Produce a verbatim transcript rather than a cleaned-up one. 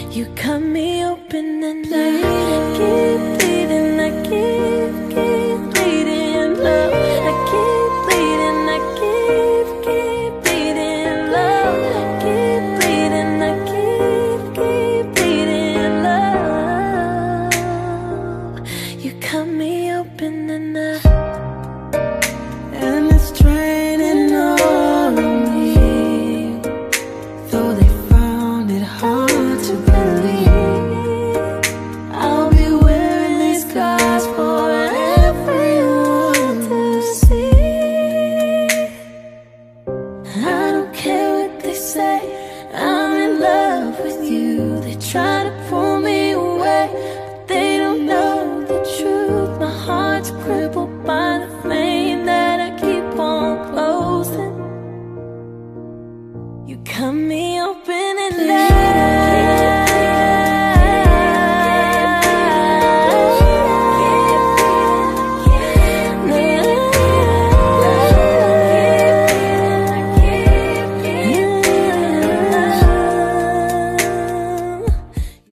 You cut me open and I keep bleeding, I keep, keep bleeding love. I keep bleeding, I keep, keep bleeding love. Keep bleeding, I keep, keep bleeding love. You cut me open and I, and it's draining on me. Though they found it hard to believe, I'll be wearing these scars for everyone to see. I don't care what they say, I'm in love with you. They try to pull